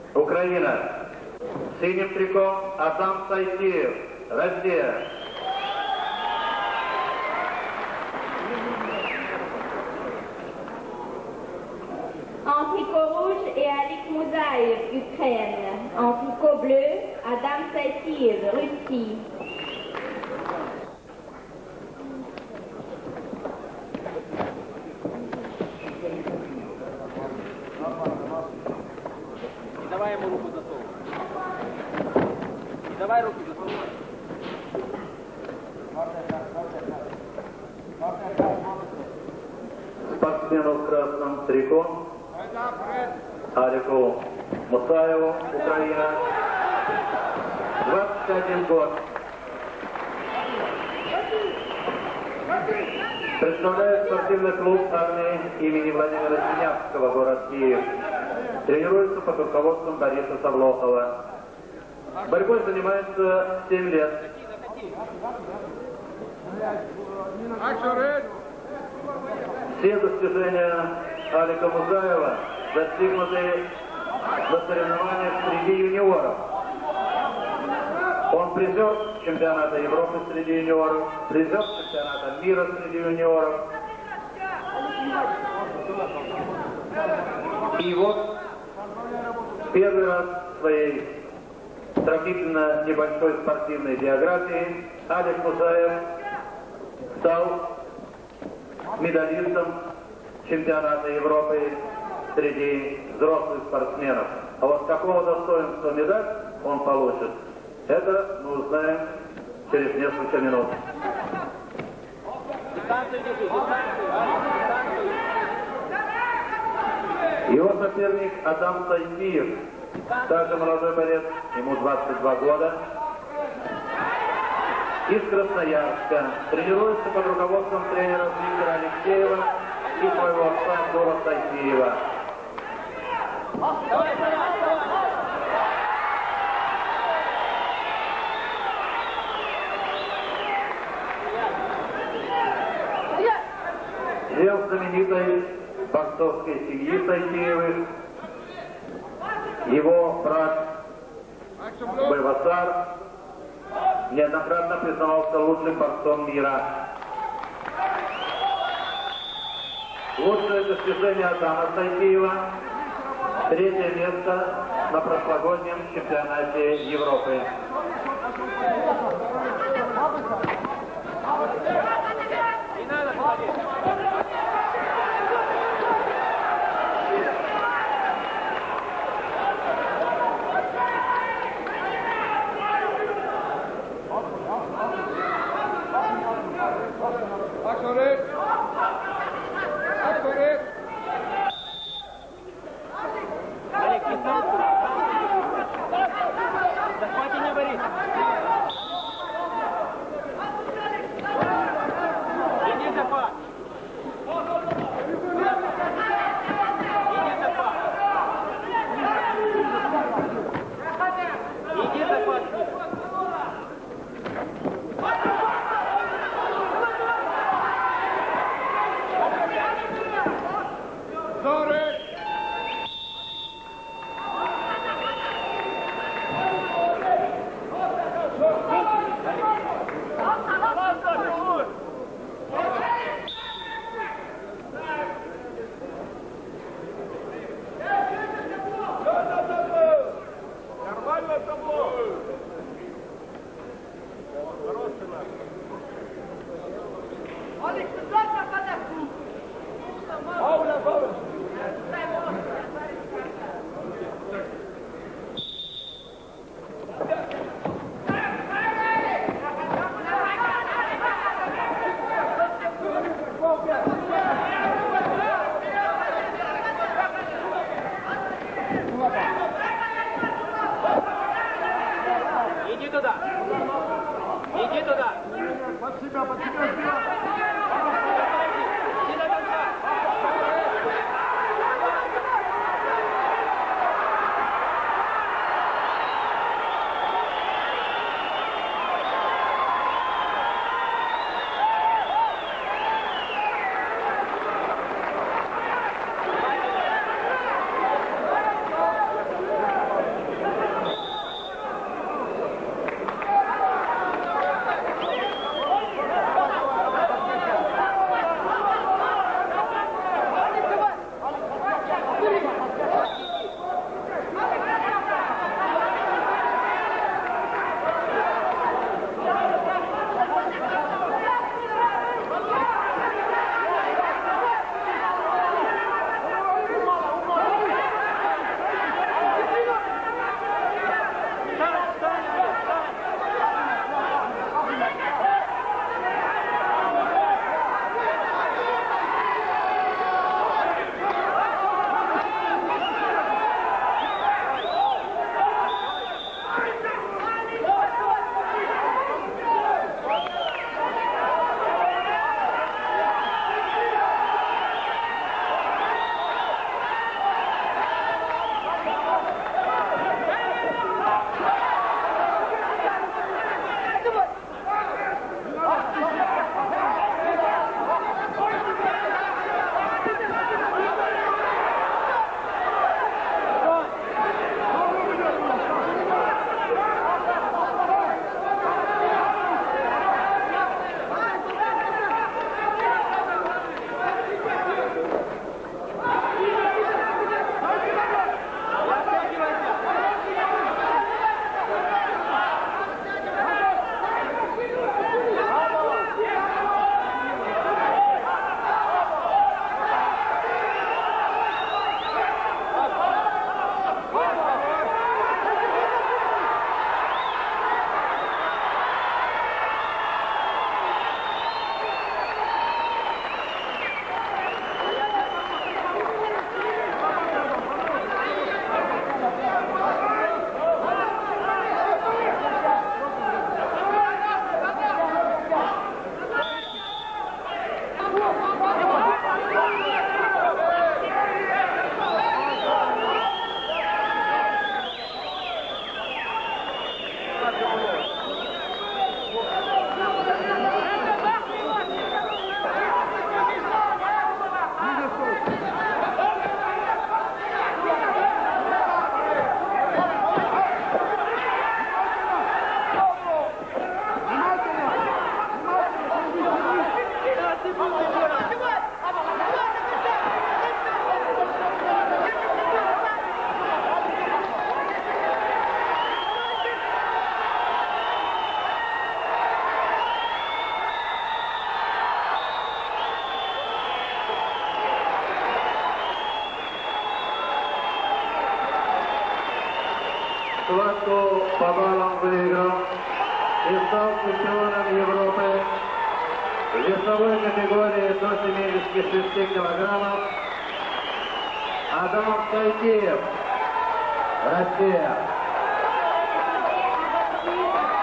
Украина. Синим трико Адам Сайтиев, Россия. En tricot rouge et Alik Mouzaïev, Ukraine. En tricot bleu, Adam Saitiev, Russie. Давай ему руку засовывай. Давай руку засовывай. Спортсмену в красном трико Алику Мусаеву, Украина. 21 год. Представляет спортивный клуб армии имени Владимира Синявского, город Киев. Тренируется под руководством Бориса Савлохова. Борьбой занимается 7 лет. Все достижения Алика Музаева достигнуты на соревнованиях среди юниоров. Он призер чемпионата Европы среди юниоров, призер чемпионата мира среди юниоров. И вот первый раз в своей сравнительно небольшой спортивной биографии Алик Музаев стал медалистом чемпионата Европы среди взрослых спортсменов. А вот какого достоинства медаль он получит, это мы узнаем через несколько минут. Его соперник Адам Сайтиев, также молодой борец, ему 22 года, из Красноярска. Тренируется под руководством тренера Виктора Алексеева и своего отца Андора Сайтиева. Член знаменитой борцовской семьи Сайтиевых, его брат Байвасар неоднократно признавался лучшим борцом мира. Лучшее достижение Адама Сайтиева — 3-е место на прошлогоднем чемпионате Европы. Захвати не Борис. Иди захват. Иди захват. схватку по баллам выиграл и стал чемпионом Европы в весовой категории до 76 килограммов Адам Сайтиев, Россия.